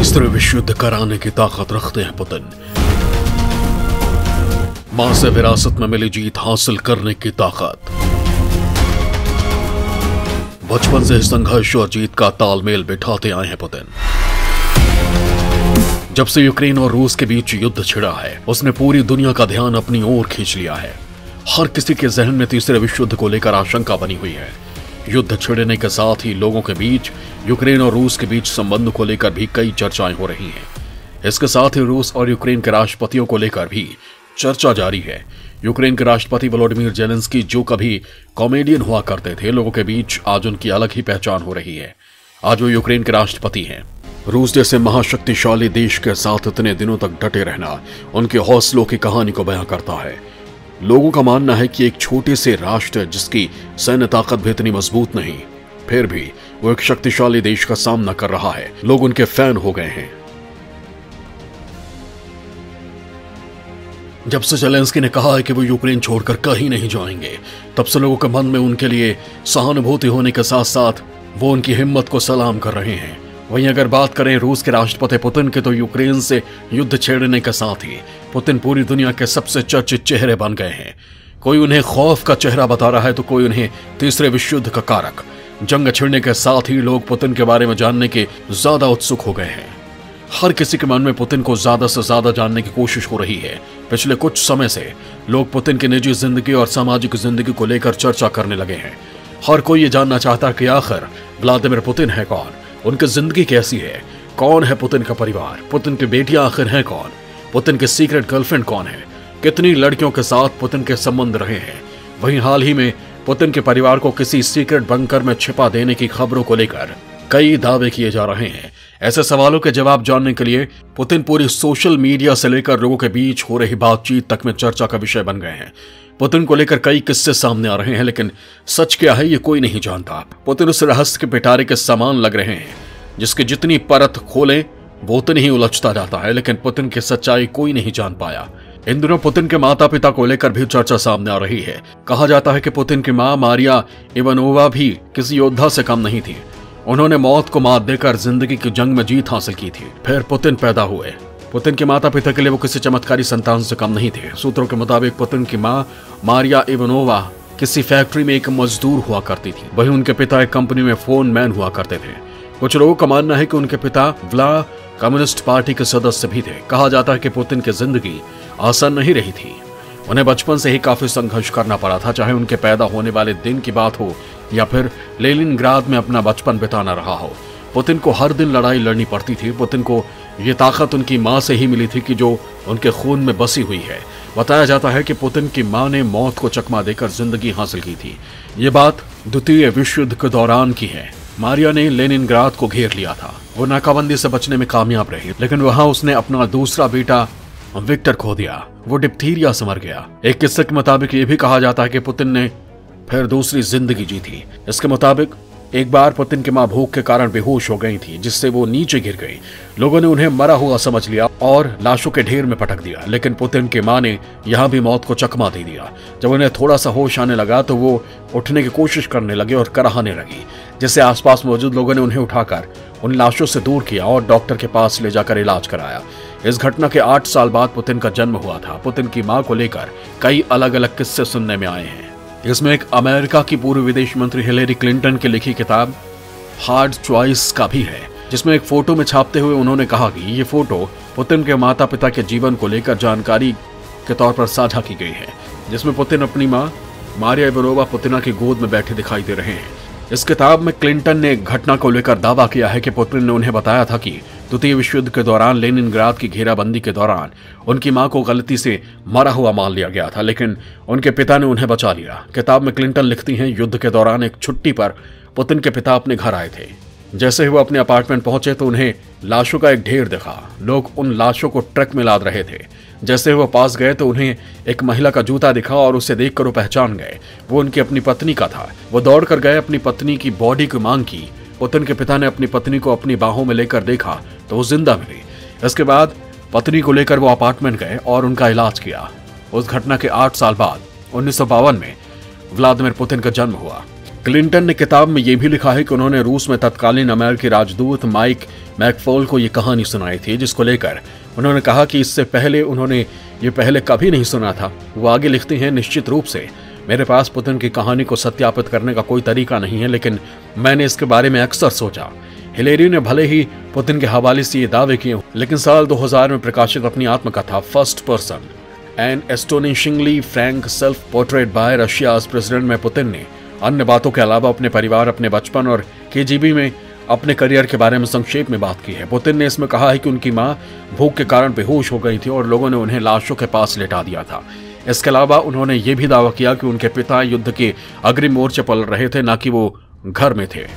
तीसरे विश्व युद्ध कराने की ताकत रखते हैं पुतिन। मां से विरासत में मिली जीत हासिल करने की ताकत। बचपन से संघर्ष और जीत का तालमेल बिठाते आए हैं पुतिन। जब से यूक्रेन और रूस के बीच युद्ध छिड़ा है, उसने पूरी दुनिया का ध्यान अपनी ओर खींच लिया है। हर किसी के जहन में तीसरे विश्व युद्ध को लेकर आशंका बनी हुई है। युद्ध छिड़ने के साथ ही लोगों के बीच यूक्रेन और रूस के बीच संबंध को लेकर भी कई चर्चाएं हो रही हैं। इसके साथ ही रूस और यूक्रेन के राष्ट्रपतियों को लेकर भी चर्चा जारी है। यूक्रेन के राष्ट्रपति वोलोडिमीर जेलेंस्की जो कभी कॉमेडियन हुआ करते थे, लोगों के बीच आज उनकी अलग ही पहचान हो रही है। आज वो यूक्रेन के राष्ट्रपति हैं। रूस जैसे महाशक्तिशाली देश के साथ इतने दिनों तक डटे रहना उनके हौसलों की कहानी को बयां करता है। लोगों का मानना है कि एक छोटे से राष्ट्र जिसकी सैन्य ताकत भी इतनी मजबूत नहीं, फिर भी वो एक शक्तिशाली देश का सामना कर रहा है। लोग उनके फैन हो गए हैं। जब से जेलेंस्की ने कहा है कि वो यूक्रेन छोड़कर कहीं नहीं जाएंगे, तब से लोगों के मन में उनके लिए सहानुभूति होने के साथ साथ वो उनकी हिम्मत को सलाम कर रहे हैं। वहीं अगर बात करें रूस के राष्ट्रपति पुतिन के, तो यूक्रेन से युद्ध छेड़ने के साथ ही पुतिन पूरी दुनिया के सबसे चर्चित चेहरे बन गए हैं। कोई उन्हें खौफ का चेहरा बता रहा है, तो कोई उन्हें तीसरे विश्व युद्ध का कारक। जंग छिड़ने के साथ ही लोग पुतिन के बारे में जानने के ज्यादा उत्सुक हो गए हैं। हर किसी के मन में पुतिन को ज्यादा से ज्यादा जानने की कोशिश हो रही है। पिछले कुछ समय से लोग पुतिन की निजी जिंदगी और सामाजिक जिंदगी को लेकर चर्चा करने लगे हैं। हर कोई ये जानना चाहता है कि आखिर व्लादिमीर पुतिन है कौन, उनकी जिंदगी कैसी है, कौन है पुतिन का परिवार, पुतिन की बेटियां आखिर हैं कौन, पुतिन के सीक्रेट गर्लफ्रेंड कौन है, कितनी लड़कियों के साथ पुतिन के संबंध रहे हैं। वहीं हाल ही में पुतिन के परिवार को किसी सीक्रेट बंकर में छिपा देने की खबरों को लेकर कई दावे किए जा रहे हैं। ऐसे सवालों के जवाब जानने के लिए पुतिन पूरी सोशल मीडिया से लेकर लोगों के बीच हो रही बातचीत तक में चर्चा का विषय बन गए हैं। पुतिन को लेकर कई किस्से सामने आ रहे हैं, लेकिन सच क्या है ये कोई नहीं जानता। पुतिन उस रहस्य के पिटारे के समान लग रहे हैं जिसकी जितनी परत खोलें वो उतनी ही उलझता जाता है, लेकिन पुतिन की सच्चाई कोई नहीं जान पाया। इन दिनों पुतिन के माता पिता को लेकर भी चर्चा सामने आ रही है। कहा जाता है कि पुतिन की मां मारिया इवानोवा भी किसी योद्धा से कम नहीं थी। उन्होंने मौत को मात देकर जिंदगी की जंग में जीत हासिल की थी। फिर पुतिन पैदा हुए। पुतिन के माता पिता के लिए वो किसी चमत्कारी संतान से कम नहीं थे। सूत्रों के मुताबिक पुतिन की मां मारिया इवानोवा किसी फैक्ट्री में एक मजदूर हुआ करती थी। वहीं उनके पिता एक कंपनी में फोन मैन हुआ करते थे। कुछ लोगों का मानना है कि उनके पिता व्ला कम्युनिस्ट पार्टी के सदस्य भी थे। कहा जाता है कि पुतिन की जिंदगी आसान नहीं रही थी। उन्हें बचपन से ही काफी संघर्ष करना पड़ा था, चाहे उनके पैदा होने वाले दिन की बात हो या फिर लेनिनग्राद में अपना बचपन बिताना रहा हो। पुतिन को हर दिन लड़ाई लड़नी पड़ती थी। पुतिन को ये ताकत उनकी मां से ही मिली थी कि जो उनके खून में बसी हुई है। बताया जाता है कि पुतिन की मां ने मौत को चकमा देकर जिंदगी हासिल की थी। ये बात द्वितीय विश्व युद्ध के दौरान की है। मारिया ने लेनिनग्राद को घेर लिया था। वो नाकाबंदी से बचने में कामयाब रही, लेकिन वहां उसने अपना दूसरा बेटा विक्टर खो दिया। वो डिप्थीरिया से मर गया। एक किस्से के मुताबिक ये भी कहा जाता है कि पुतिन ने फिर दूसरी जिंदगी जी थी। इसके मुताबिक एक बार पुतिन की मां भूख के कारण बेहोश हो गई थी, जिससे वो नीचे गिर गई। लोगों ने उन्हें मरा हुआ समझ लिया और लाशों के ढेर में पटक दिया, लेकिन पुतिन की मां ने यहां भी मौत को चकमा दे दिया। जब उन्हें थोड़ा सा होश आने लगा तो वो उठने की कोशिश करने लगे और कराहने लगी, जिससे आसपास मौजूद लोगों ने उन्हें उठाकर उन लाशों से दूर किया और डॉक्टर के पास ले जाकर इलाज कराया। इस घटना के 8 साल बाद पुतिन का जन्म हुआ था। पुतिन की मां को लेकर कई अलग अलग किस्से सुनने में आए हैं। इसमें एक अमेरिका की पूर्व विदेश मंत्री हिलेरी क्लिंटन की लिखी किताब हार्ड चॉइस का भी है, जिसमें एक फोटो में छापते हुए उन्होंने कहा कि ये फोटो पुतिन के माता पिता के जीवन को लेकर जानकारी के तौर पर साझा की गई है, जिसमें पुतिन अपनी मां मारिया इवानोवा पुतिना की गोद में बैठे दिखाई दे रहे हैं। इस किताब में क्लिंटन ने एक घटना को लेकर दावा किया है कि पुतिन ने उन्हें बताया था कि द्वितीय विश्व युद्ध के दौरान लेनिनग्राद की घेराबंदी के दौरान उनकी मां को गलती से मरा हुआ मान लिया गया था, लेकिन उनके पिता ने उन्हें बचा लिया। किताब में क्लिंटन लिखती हैं, युद्ध के दौरान एक छुट्टी पर पुतिन के पिता अपने घर आए थे। जैसे ही वो अपने अपार्टमेंट पहुंचे तो उन्हें लाशों का एक ढेर दिखा। लोग उन लाशों को ट्रक में लाद रहे थे। जैसे वो पास गए तो उन्हें एक महिला का जूता दिखा और उसे देखकर वो पहचान गए। वो उनकी अपनी पत्नी का था। वो दौड़ कर गए, अपनी पत्नी की बॉडी की मांग की। पुतिन के पिता ने अपनी पत्नी को अपनी बाहों में लेकर देखा तो वो जिंदा मिली। इसके बाद पत्नी को लेकर वो अपार्टमेंट गए और उनका इलाज किया। उस घटना के 8 साल बाद 1952 में व्लादिमीर पुतिन का जन्म हुआ। क्लिंटन ने किताब में यह भी लिखा है कि उन्होंने रूस में तत्कालीन अमेरिकी राजदूत माइक मैकफॉल को यह कहानी सुनाई थी, जिसको लेकर उन्होंने कहा कि इससे पहले उन्होंने ये पहले कभी नहीं सुना था। वो आगे लिखते हैं, निश्चित रूप से मेरे पास पुतिन की कहानी को सत्यापित करने का कोई तरीका नहीं है, लेकिन मैंने इसके बारे में अक्सर सोचा। हिलेरी ने भले ही पुतिन के हवाले से ये दावे किए, लेकिन साल 2000 में प्रकाशित अपनी आत्मकथा first person an astonishingly frank self portrait by Russia's president में पुतिन ने अन्य बातों के अलावा अपने परिवार, अपने बचपन और केजीबी में अपने करियर के बारे में संक्षेप में बात की है। पुतिन ने इसमें कहा है कि उनकी मां भूख के कारण बेहोश हो गई थी और लोगों ने उन्हें लाशों के पास लेटा दिया था। इसके अलावा उन्होंने ये भी दावा किया कि उनके पिता युद्ध के अग्रिम मोर्चे पर रहे थे, न कि वो घर में थे।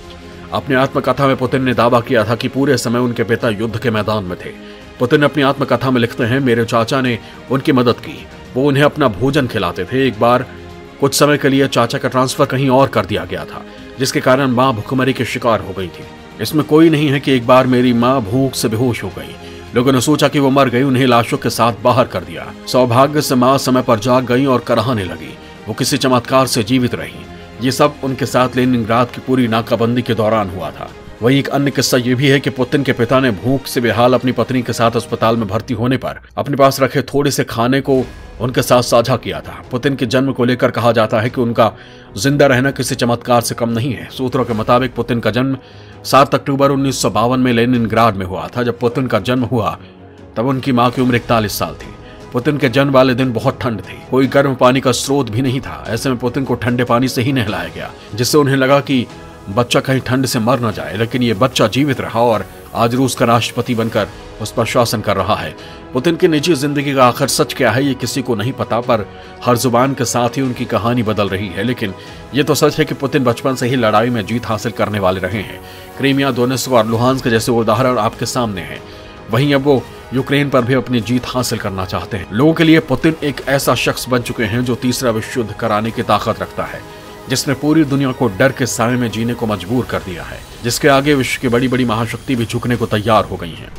अपनी आत्मकथा में पुतिन ने दावा किया था कि पूरे समय उनके पिता युद्ध के मैदान में थे। पुतिन अपनी आत्मकथा में लिखते हैं, मेरे चाचा ने उनकी मदद की, वो उन्हें अपना भोजन खिलाते थे। एक बार कुछ समय के लिए चाचा का ट्रांसफर कहीं और कर दिया गया था, जिसके कारण मां भूखमरी के शिकार हो गई थी। इसमें कोई नहीं है कि एक बार मेरी मां भूख से बेहोश हो गई, लोगों ने सोचा कि वो मर गई, उन्हें लाशों के साथ बाहर कर दिया। सौभाग्य से मां समय पर जाग गई और कराहने लगी, वो किसी चमत्कार से जीवित रही। ये सब उनके साथ लेनिनग्राद की पूरी नाकाबंदी के दौरान हुआ था। वही एक अन्य किस्सा ये भी है कि पुतिन के पिता ने भूख से बेहाल अपनी पत्नी के साथ अस्पताल में भर्ती होने पर अपने पास रखे थोड़े से खाने को उनके साथ साझा किया था। पुतिन के जन्म को लेकर कहा जाता है कि उनका जिंदा रहना किसी चमत्कार से कम नहीं है। सूत्रों के मुताबिक पुतिन का जन्म 7 अक्टूबर 1952 में लेनिनग्राड में हुआ था। जब पुतिन का जन्म हुआ तब उनकी मां की उम्र 41 साल थी। पुतिन के जन्म वाले दिन बहुत ठंड थी, कोई गर्म पानी का स्रोत भी नहीं था। ऐसे में पुतिन को ठंडे पानी से ही नहलाया गया, जिससे उन्हें लगा कि बच्चा कहीं ठंड से मर न जाए। लेकिन ये बच्चा जीवित रहा और आज रूस का राष्ट्रपति बनकर उस पर शासन कर रहा है। पुतिन की निजी जिंदगी का आखिर सच क्या है ये किसी को नहीं पता, पर हर जुबान के साथ ही उनकी कहानी बदल रही है। लेकिन ये तो सच है कि पुतिन बचपन से ही लड़ाई में जीत हासिल करने वाले रहे हैं। क्रीमिया, दोनेत्स्क और लुहांस्क जैसे उदाहरण आपके सामने हैं। वहीं अब वो यूक्रेन पर भी अपनी जीत हासिल करना चाहते हैं। लोगों के लिए पुतिन एक ऐसा शख्स बन चुके हैं जो तीसरा विश्व युद्ध कराने की ताकत रखता है, जिसने पूरी दुनिया को डर के साए में जीने को मजबूर कर दिया है, जिसके आगे विश्व की बड़ी बड़ी महाशक्ति भी झुकने को तैयार हो गई हैं।